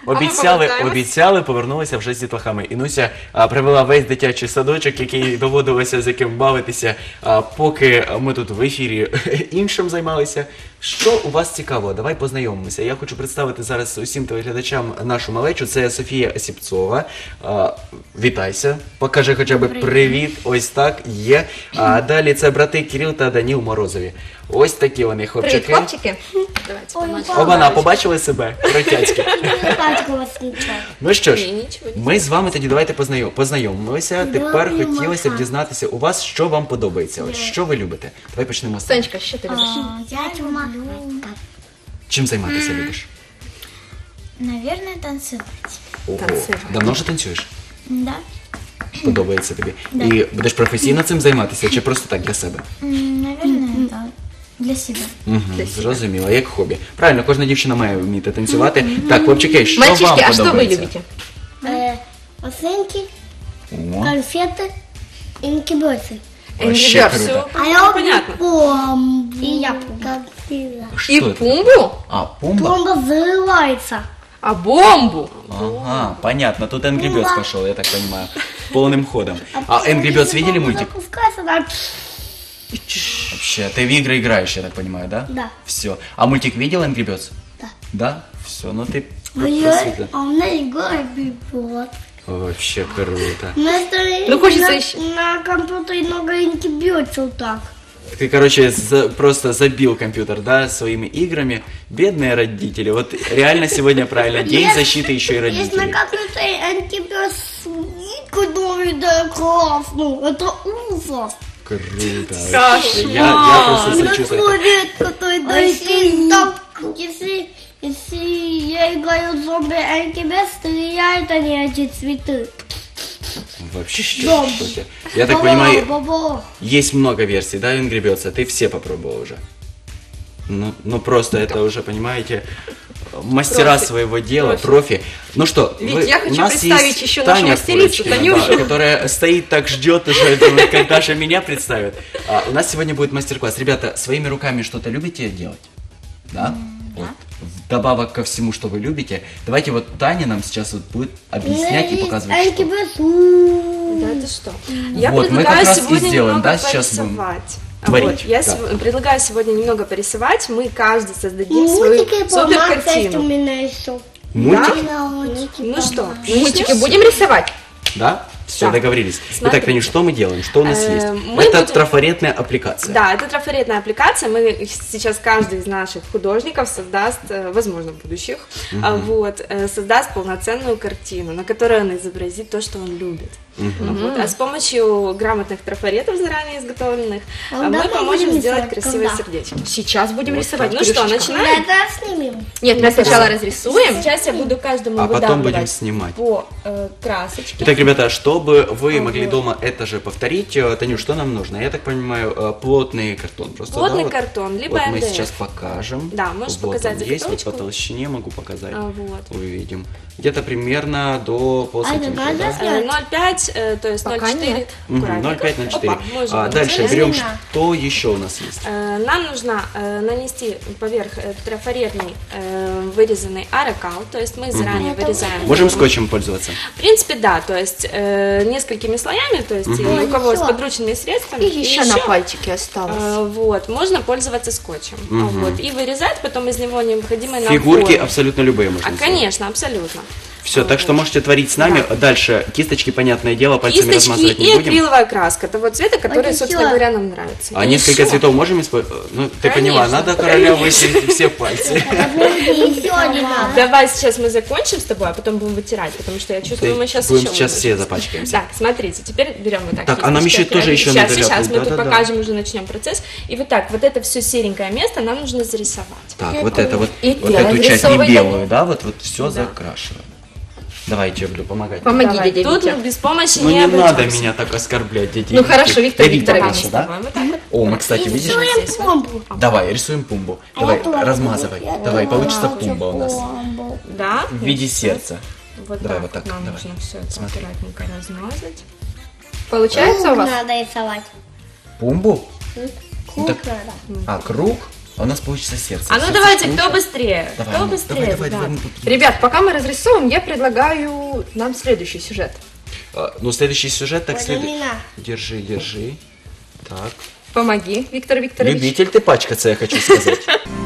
Обіцяли, повернулися вже з дітлахами. Інуся привела весь дитячий садочок, який доводилося з яким бавитися, поки ми тут в ефірі іншим займалися. Що у вас цікаво? Давай познайомимося. Я хочу представити зараз усім телеглядачам нашу малечу. Це Софія Осіпцова. Вітайся. Покажи хоча б привіт. Ось так, є. Далі це брати Кирил та Даніл Морозові. Ось такі вони, хлопчики. Привіт, хлопчики. Давайте помочимо. Обана, побачили себе? Кротяцькі. Ну що ж, ми з вами тоді давайте познайомимося. Тепер хотілося б дізнатися у вас, що вам подобається. От що ви любите? Давай почнемо з тебе. Сонечка, що ти любиш? Я люблю, Чим займатися любиш? наверное, танцевать. Ого. Танцювати. Давно вже танцюєш? Да? Подобається тобі? І будеш професійно цим займатися, чи просто так для себе? Наверное, да. Для себя. Зрозуміло, як хобі. Правильно, кожна дівчина має вміти танцювати. Так, хлопчики, що вам Мальчишки, а подобається? что вы любите? Оценки, О, конфеты и инкубаторы. вообще Angry Birds. круто. А я понятно. помбу. И я Що И це? пумбу? А, пумба? Бомба взрывается. А бомбу? Ага, понятно, тут Angry Birds пошел, я так понимаю, полным ходом. А Angry Birds видели мультик? Запускается, да. Вообще, ты в игры играешь, я так понимаю, да? Да. Все. А мультик видел Angry Birds? Да. Да? Все, ну ты А у меня игра бибот. Вообще круто. Ну, хочется еще. На компьютере много инкубируется вот так. Ты, короче, просто забил компьютер, да, своими играми. Бедные родители. Вот реально сегодня правильно. День защиты еще и Если на родителей. компьютере антибиот который да классно, это ужас. Круто. Вообще. Я просто сочувствую. Человек, который если там, если я играю в зомби антибиот, стреляют они эти цветы. Вообще, что ты? Я так понимаю, есть много версий, да, Angry Birds, а ты все попробовал уже. Ну просто это уже, понимаете, мастера своего дела, профи. Ну что, Вить, я хочу у нас представить есть еще нашу Таня мастерицу, Курочкина, Танюшу. да, которая стоит так, ждет уже, думает, когда же меня представят. У нас сегодня будет мастер-класс. Ребята, своими руками что-то любите делать? Да? Вот. Вдобавок ко всему, что вы любите, давайте вот Таня нам сейчас вот будет объяснять и показывать, что. Да это что? Я Вот, мы предлагаю как раз и сегодня сделаем, немного да, сейчас будем порисовать. творить, Вот, я да. предлагаю сегодня немного порисовать. Мы каждый создадим свою Мультики по супер есть у картину. меня еще. Мультик? Ну что, Мультики будем рисовать? Да? Все, Да. договорились. Смотри. Итак, Таня, что мы делаем? Что у нас есть? мы Это будем- трафаретная аппликация. Да, это трафаретная аппликация. Мы сейчас каждый из наших художников создаст, возможно, будущих, создаст полноценную картину, на которой он изобразит то, что он любит. Вот. А с помощью грамотных трафаретов, заранее изготовленных, мы давай поможем будем сделать рисовать. красивые Когда? сердечки. Сейчас будем рисовать. Ну что, начинаем? Это снимем. Нет, мы сначала разрисуем. Сейчас я буду каждому А потом будем выдавливать снимать. по красочке. Итак, ребята, чтобы вы могли дома это же повторить, Танюш, что нам нужно? Я так понимаю, плотный картон. Просто, Плотный да, вот, картон, либо вот мы МДФ. сейчас покажем. Да, можешь вот показать он есть, вот заготовочку. по толщине могу показать. Вот. Увидим. Где-то примерно до полсантиметра. надо Да? снять. 0,5, то есть Пока 0,4 нет. аккуратненько. 0,5 на 4. Опа, мы уже Дальше научились. берем, что еще у нас есть. Нам нужно нанести поверх трафаретный вырезанный аракал, то есть мы заранее вырезаем. Можем скотчем пользоваться? В принципе, да, то есть несколькими слоями, то есть у кого с подручными средствами. И еще на пальчике осталось. Вот, можно пользоваться скотчем. Вот, и вырезать потом из него необходимые нам Фигурки формы. абсолютно любые можно сделать. Конечно, абсолютно. Все, так что можете творить с нами. Дальше кисточки, понятное дело, пальцами Кисточки размазывать не и будем. акриловая краска того цвета, который, Вот и собственно всё. говоря, нам нравится. А И несколько ещё. цветов можем использовать? Ну, ты поняла, Конечно, надо короля высидеть все пальцы. Еще не надо. Давай сейчас мы закончим с тобой, а потом будем вытирать, потому что я чувствую, мы сейчас Будем еще сейчас будем. все запачкаемся. Так, смотрите, теперь берем вот так. Так, а нам кисточкой еще тоже еще сейчас, надо сейчас ляпнуть, мы тут да-да-да. покажем, уже начнем процесс. И вот так, вот это все серенькое место нам нужно зарисовать. Так, вот это вот, И вот ты эту часть не разрисовывай. белую, да, вот все закрашиваем. Давайте, я буду помогать. Помоги, Давай, дядя тут Витя. без помощи Ну не не надо обойдемся. меня так оскорблять, дети. Ну хорошо, Виктор Викторович. Викторович, да? Вот так вот. О, мы, кстати, видишь? Рисуем помбу. Давай, рисуем пумбу. Давай, размазывай. Давай, получится пумба у нас. Да. В виде сердца. Вот Давай, так вот так, нам давай. нужно все это Смотри. аккуратненько размазать. Получается у вас? Надо рисовать. Пумбу? Круг Так- надо. А, круг? А у нас получится сердце. А ну Сердце давайте, круче. кто быстрее? Давай, Кто ну, быстрее, давай, ребят? мы тут- Ребят, пока мы разрисуем, я предлагаю нам следующий сюжет. Ну, следующий сюжет, так следует. Владимира. Держи, держи. Так. Помоги, Виктор Викторович. Любитель ты пачкаться, я хочу сказать.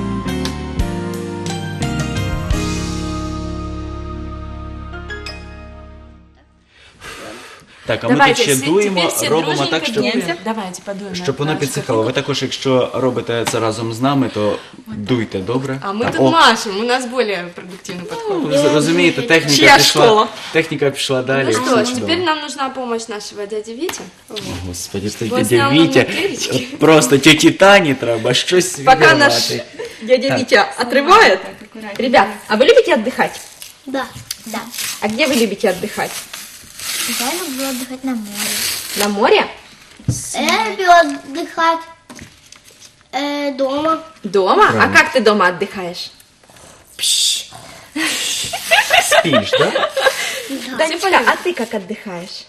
Так, а ми тут Давайте, ще дуємо, теперь все робимо дружненько так, щоб, дуем. Давайте подуем. щоб воно на підсихало. Ви також, якщо робите це разом з нами, то дуйте, добре? А мы Так, тут о, машем, у нас более продуктивный подход. ви розумієте, техніка Чия пішла, школа? техніка пішла далі. Ну все что, чудово. теперь нам нужна помощь нашего дяди Вити. Господи, це Вот дядя снял нам Вітя, наклеечки. просто тіті Тані треба щось Пока наш відірвати. дядя Витя отрывает. Ребят, а вы любите отдыхать? Да. Да. А где вы любите отдыхать? Я люблю отдыхать на море. На море? Я люблю отдыхать дома. Дома? Правильно. А как ты дома отдыхаешь? Спиш, да? Данечка, а ты как отдыхаешь?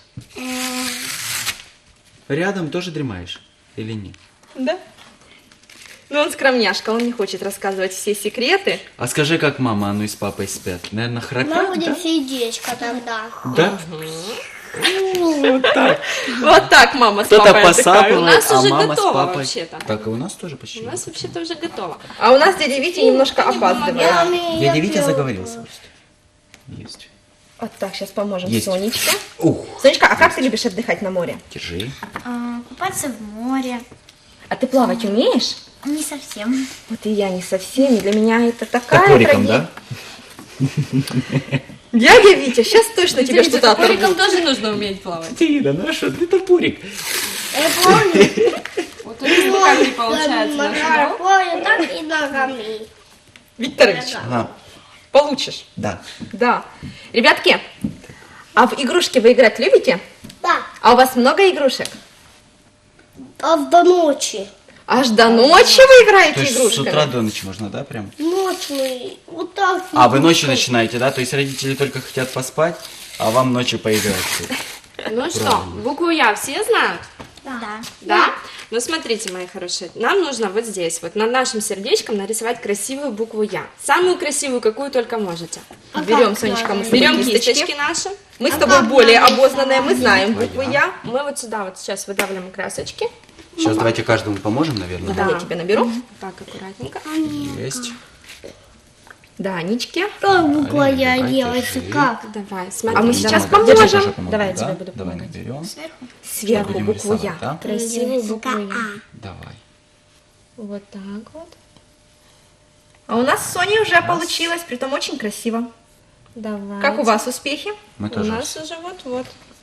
Рядом тоже дремаешь или нет? Да. Ну он скромняшка, он не хочет рассказывать все секреты. А скажи, как мама, ну и с папой спят? Наверное, Нам храпят, будет да? сердечко тогда. Да? Вот так. Вот так мама с Кто-то папой отдыхают. посапывает, У нас а уже мама с готово папой... вообще-то. Так, и у нас тоже почти. У нас вообще-то уже готово. А у нас дядя Витя немножко опаздывает. Дядя Витя заговорился просто. Есть. Вот так, сейчас поможем Есть. Сонечке. Ух, Сонечка, а как ты любишь отдыхать на море? держи. Купаться в море. А ты плавать умеешь? Не совсем. Вот и я не совсем, и для меня это такая Топориком, трагедия. да? Дядя Витя, сейчас точно тебе что-то оторвут. Топориком тоже нужно уметь плавать. Ты, ну что, ты топорик. Я помню. Вот у нас как не получается наша Макар, помню, так и ногами. Викторович, Ага, получишь. да. Да. Ребятки, а в игрушки вы играть любите? Да. А у вас много игрушек? А до ночи. Аж до ночи вы То играете есть с игрушками? утра до ночи можно, да, прям? Ночью мы вот так. А, вы ночью начинаете, да? То есть родители только хотят поспать, а вам ночью поиграть. Ну что, букву Я все знают? Да. Да? Ну смотрите, мои хорошие, нам нужно вот здесь, вот над нашим сердечком нарисовать красивую букву Я. Самую красивую, какую только можете. Берем, Сонечка, мы с тобой Берем кисточки. кисточки наши. Мы с тобой более обознанные, мы знаем букву Я. Мы вот сюда вот сейчас выдавливаем красочки. Сейчас давайте каждому поможем, наверное. Да, я тебе наберу. Так, аккуратненько. Есть. Данечке. Как буква Я Давай, делается? держи. Как? Давай, смотри. А мы сейчас Держи, поможем. тоже помогу, Давай я да? тебе буду Давай помогать. наберем. Сверху Будем букву рисовать, Я. да? Красивую букву Я. Давай. Вот так вот. А у нас с Соней уже получилось, притом очень красиво. Давай. Как у вас успехи? Мы У тоже. нас уже вот-вот.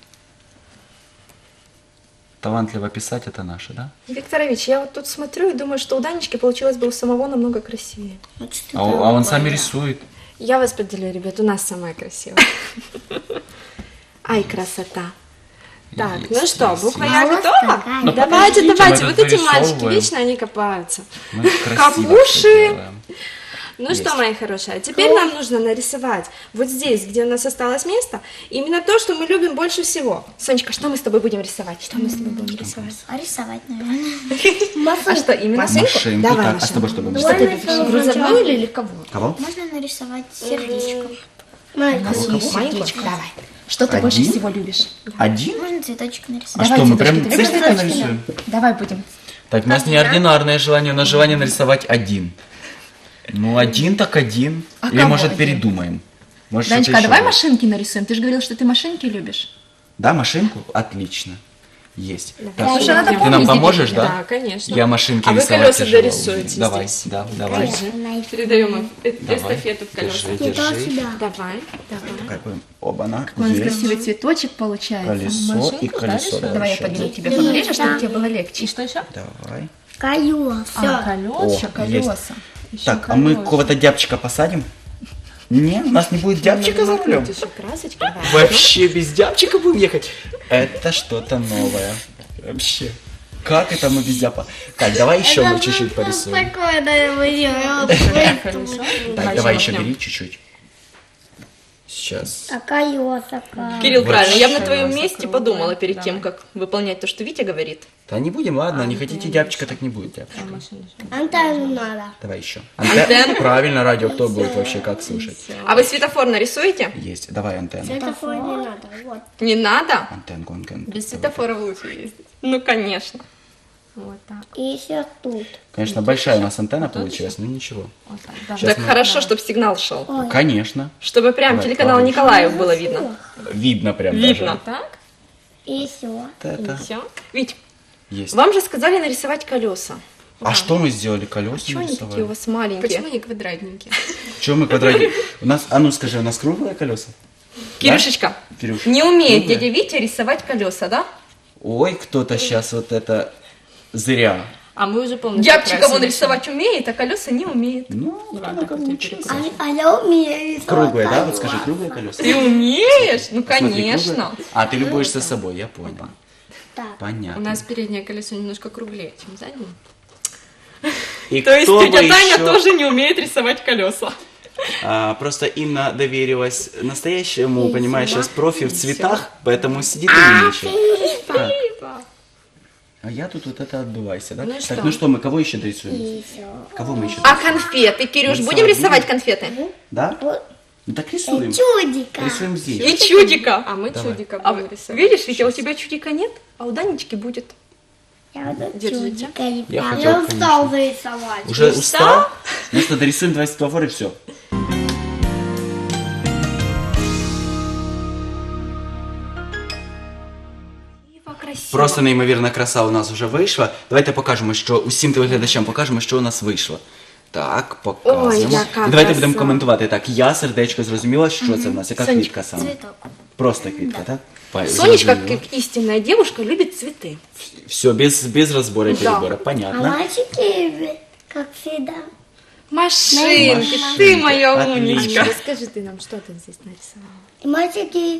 Талантливо писать это наше, да? Викторович, я вот тут смотрю и думаю, что у Данечки получилось бы у самого намного красивее. А он сами рисует. Я вас поделю, ребят, у нас самая красивая. Ай, красота. Так, Есть, ну что, есть, буква есть. Я готова? Ну, Давайте, подождите, давайте, мы вот тут эти мальчики, вырисовываем. вечно они копаются. Мы красиво Капуши. всё делаем. Ну Есть. что, мои хорошие, а теперь нам нужно нарисовать вот здесь, где у нас осталось место, именно то, что мы любим больше всего. Сонечка, что мы с тобой будем рисовать? Что мы с тобой будем рисовать? А рисовать, наверное. А что, именно? Машинку. Давай, Так, а с Маша. тобой что будем Давай рисовать? нарисуем Грузовую или кого? Кого? Можно нарисовать сердечко. Маленькую. Маленькую? Давай. Что ты больше Один? всего любишь? Один? Можно цветочек А нарисовать. что, мы прям цветочки. Ты цветочки цветочки, нарисуем? Давай будем. Так, у нас неординарное желание, у нас желание нарисовать один. Ну, один так один. А Или, кого может, один? передумаем. Может, Данечка, что-то а давай еще будет. машинки нарисуем. Ты же говорил, что ты машинки любишь. Да, машинку? Отлично. Есть. Так, Слушай, надо ты помнить, нам где поможешь, деньги. да? Да, конечно. Я машинки А вы рисовать колеса тяжело. дорисуете Давай, здесь. да, давай. Передаем им Давай. эстафету в колеса. Держи, Не то держи. сюда. Давай. Какой? Оба-на. У нас Есть. красивый цветочек получается. Колесо и колесо. Давай я подниму тебе поближе, чтобы тебе было легче. И что еще? Давай. Колеса. колеса, О, есть. Так, а мы какого-то дябчика посадим? Не, у нас не будет дябчика за рулем. Еще красочки. Давай. Вообще без дябчика будем ехать? Это что-то новое. Вообще. Как это мы без дяпа? Так, давай еще мы чуть-чуть порисуем. Такое, да, я Так, давай еще бери чуть-чуть. Сейчас. А колеса как? Кирилл, Вот правильно, я бы на что. твоем месте подумала перед тем, как выполнять то, что Витя говорит. Да не будем, ладно, не хотите дябчика, так не будет дябчика. Антенну надо. Давай еще. Антенну? Правильно, радио кто будет вообще, как слушать? А вы светофор нарисуете? Есть, давай антенну. Светофор не надо. Вот. Не надо? Антенку. Без светофора лучше ездить. Ну, конечно. Вот так. И еще тут. Конечно, большая у нас антенна получилась, но ничего. Вот так. Да. Сейчас Так хорошо, чтобы сигнал шел. Конечно. Чтобы прям Давай, телеканал повыше. Николаев было видно. Видно прям Видно. даже. Так. И еще. Вот это Все. Вить, есть. вам же сказали нарисовать колеса. А что мы сделали? Колеса Чего они такие у нарисовали? вас маленькие? Почему не квадратненькие? Чего мы квадратик? У нас, а ну скажи, у нас круглые колеса? Кирюшечка, Кирюш, не умеет круглые? дядя Витя рисовать колеса, да? Ой, кто-то сейчас вот это зря. А мы уже полностью Дябчиком он красили. рисовать умеет, а колеса не умеет. Ну, Ладно, кто как как ты учится. А я умею рисовать. Круглые, да? Вот колеса. скажи, круглые колеса? Ты умеешь? Ну, Смотри, конечно. круглые. А, ты любуешься собой, я понял. Так. Понятно. У нас переднее колесо немножко круглее, чем заднее. И То есть кто бы тетя Таня еще- тоже не умеет рисовать колеса. Просто Инна доверилась настоящему, понимаешь, сейчас профи в цветах, поэтому сидит и умничает. Так. А я тут вот это отдувайся, да? Ну и Так, что? ну что, мы кого еще рисуем? И все. Кого мы еще А рисуем? конфеты, Кирюш, Рисовать будем рисовать будем? конфеты? Да? Ну так рисуем. Чудика. Рисуем здесь. И чудика. А мы Давай. чудика А будем рисовать. видишь, ведь у тебя чудика нет, а у Данечки будет. Я вот Держите. чудика Я рисовала. хотел, Я устал зарисовать. Уже устал? Ну что, дорисуем два светофора и все. Просто неймовірна краса у нас вже вийшла. Давайте покажемо, що усім телеглядачам покажемо, що у нас вийшло. Так, показуємо. Ой, яка І давайте краса. будемо коментувати. Так, я сердечко зрозуміла, що це в нас. Яка Сонечко. квітка саме? Цветок. Просто квітка, так? Сонечка, Зрозуміло. как истинная девушка, любит цветы. Все, без разбора и Да. перебора. А Понятно. мальчики, как всегда. Машинки, ты моя Отлично. умничка. Расскажи ты нам, что ты здесь нарисовала. И мальчики,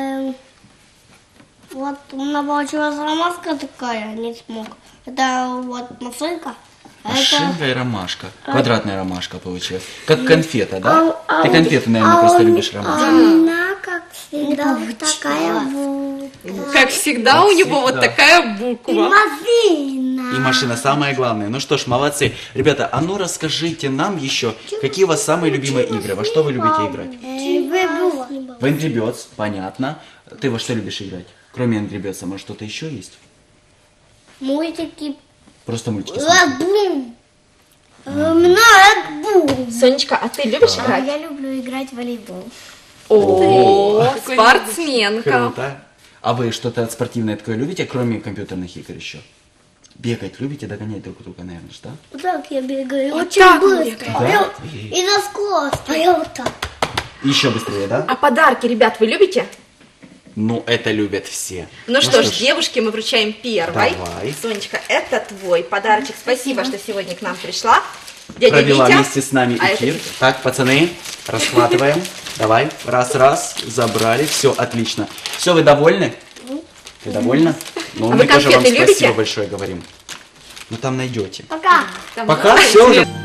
вот у меня получилась ромашка такая, не смог. Это вот машинка. А Машинка и ромашка. Квадратная ромашка получилась. Как конфета, да? А Ты конфеты, наверное, просто любишь ромашку. она, как всегда, вот такая буква. Как всегда, у него вот всегда. такая И буква. машина. И машина самое главное. Ну что ж, молодцы. Ребята, а ну расскажите нам еще, какие у вас самые любимые игры? Во что вы любите играть? В Angry Birds, понятно. Ты во что любишь играть? Кроме Angry Birds, может что-то еще есть? Мультики. Просто мультики смотреть. Ладбум. Ладбум. Сонечка, а ты любишь А играть? я люблю играть в волейбол. О, спортсменка. Круто. А вы что-то спортивное такое любите, кроме компьютерных игр еще? Бегать любите, догонять друг друга, наверное, да? Вот так я бегаю. Вот Очень так быстро. Да? И на скорости. А я вот так. Еще быстрее, да? А подарки, ребят, вы любите? Ну, это любят все. Ну что ж, девушке мы вручаем первой. Давай. Сонечка, это твой подарочек. Спасибо, что сегодня к нам пришла. Дядя Провела Витя. вместе с нами А это эфир. Витя. Так, пацаны, расхватываем. Давай, раз, забрали. Все, отлично. Все, вы довольны? Ты довольна? Ну, А мы вы тоже вам конфеты спасибо любите? большое говорим. Ну, там найдете. Пока. Пока, все уже.